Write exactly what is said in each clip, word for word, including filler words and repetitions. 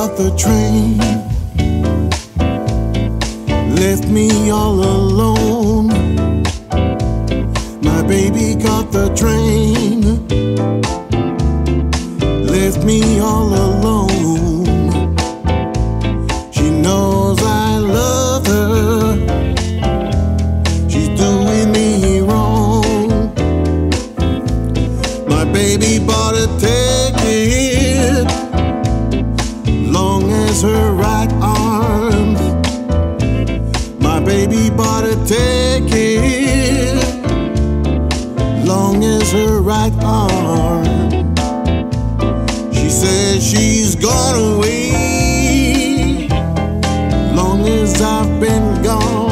caught the train, left me all alone. My baby caught the train, left me all alone. She knows I love her, she's doing me wrong. My baby bought a ticket, long as her right arm. My baby bought a ticket, long as her right arm. She says she's gone away, long as I've been gone.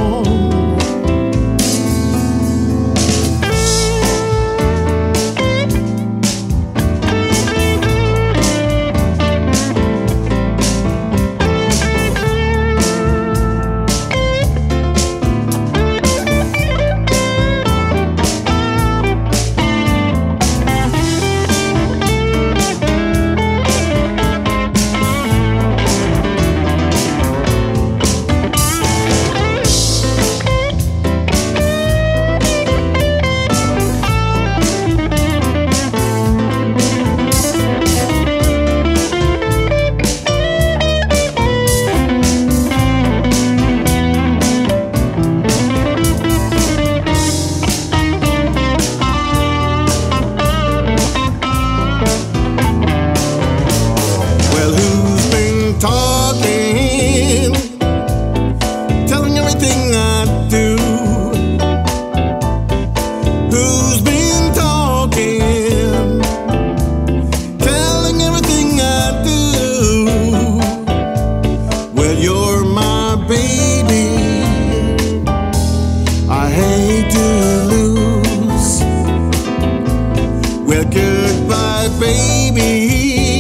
Talking, telling everything I do. Who's been talking, telling everything I do? Well, you're my baby, I hate to lose. Well, goodbye, baby,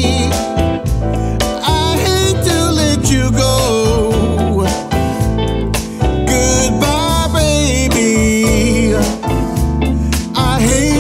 you go. Goodbye, baby, I hate